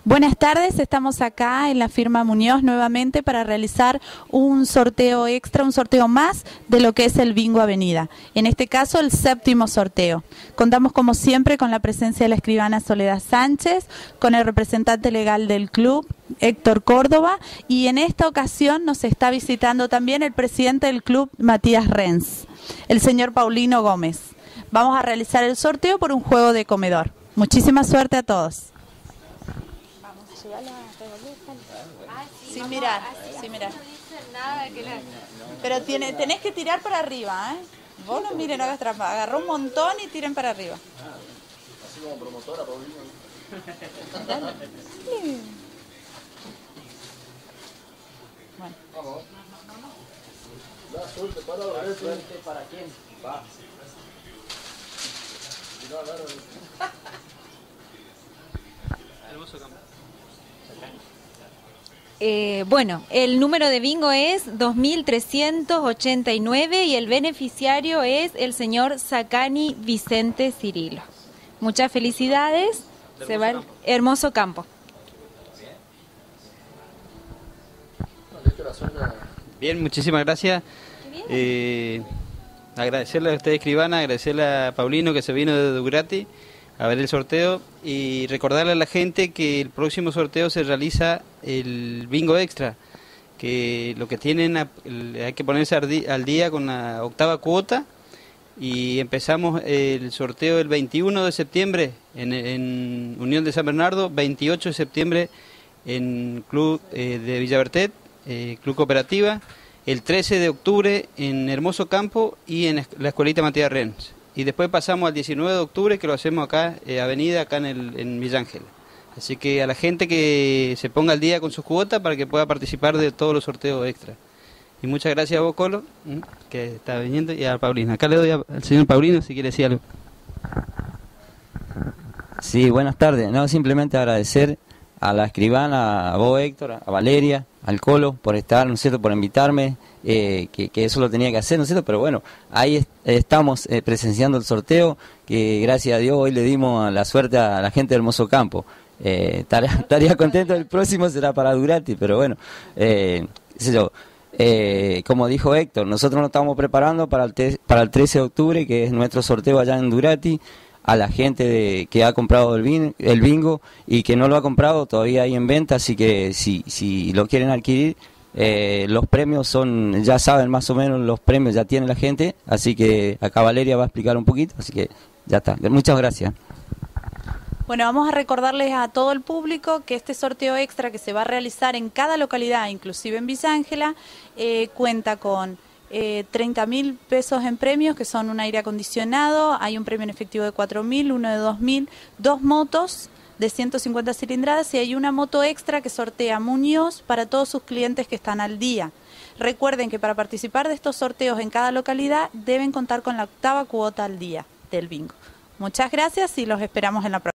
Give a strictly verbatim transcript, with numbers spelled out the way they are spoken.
Buenas tardes, estamos acá en la firma Muñoz nuevamente para realizar un sorteo extra, un sorteo más de lo que es el Bingo Avenida. En este caso, el séptimo sorteo. Contamos como siempre con la presencia de la escribana Soledad Sánchez, con el representante legal del club, Héctor Córdoba, y en esta ocasión nos está visitando también el presidente del club, Matías Renz, el señor Paulino Gómez. Vamos a realizar el sorteo por un juego de comedor. Muchísima suerte a todos. Sin mirar, sin mirar. Pero tiene, tenés que tirar para arriba, ¿eh? Vos no miren, no hagas trampa. Agarró un montón y tiren para arriba. Así como promotora, Paulino. Dale. Sí. Bueno. Vamos. La suerte para la ¿La suerte para quién? Va. Hermoso campo. Eh, bueno, el número de bingo es dos mil trescientos ochenta y nueve y el beneficiario es el señor Sacani Vicente Cirilo. Muchas felicidades. Hermoso Se va el campo. hermoso campo. Bien, muchísimas gracias. Eh, agradecerle a usted, escribana, agradecerle a Paulino que se vino de Durati a ver el sorteo y recordarle a la gente que el próximo sorteo se realiza el bingo extra, que lo que tienen a- el- hay que ponerse al di- al día con la octava cuota y empezamos el sorteo el veintiuno de septiembre en, en Unión de San Bernardo, veintiocho de septiembre en Club eh, de Villabertet, eh, Club Cooperativa, el trece de octubre en Hermoso Campo y en la Escuelita Matías Renz. Y después pasamos al diecinueve de octubre, que lo hacemos acá, eh, Avenida, acá en, el, en Villa Ángel. Así que a la gente que se ponga al día con sus cuotas para que pueda participar de todos los sorteos extra. Y muchas gracias a vos, Colo, ¿m? que está viniendo, y a Paulino. Acá le doy a- al señor Paulino si quiere decir algo. Sí, buenas tardes. No, simplemente agradecer a la escribana, a vos, Héctor, a Valeria, al Colo, por estar, ¿no es cierto?, por invitarme, eh, que, que eso lo tenía que hacer, ¿no es cierto? Pero bueno, ahí est- estamos eh, presenciando el sorteo, que gracias a Dios hoy le dimos la suerte a la gente de Hermoso Campo. Eh, estaría, estaría contento, el próximo será para Durati, pero bueno, eh, qué sé yo. Eh, como dijo Héctor, nosotros nos estamos preparando para el, te- para el trece de octubre, que es nuestro sorteo allá en Durati. A la gente de, que ha comprado el, bin- el bingo y que no lo ha comprado, todavía hay en venta, así que si, si lo quieren adquirir, eh, los premios son, ya saben más o menos los premios, ya tiene la gente, así que acá Valeria va a explicar un poquito, así que ya está. Muchas gracias. Bueno, vamos a recordarles a todo el público que este sorteo extra que se va a realizar en cada localidad, inclusive en Villa Ángela, eh, cuenta con eh, treinta mil pesos en premios, que son un aire acondicionado, hay un premio en efectivo de cuatro mil, uno de dos mil, dos motos de ciento cincuenta cilindradas y hay una moto extra que sortea Muñoz para todos sus clientes que están al día. Recuerden que para participar de estos sorteos en cada localidad deben contar con la octava cuota al día del bingo. Muchas gracias y los esperamos en la próxima.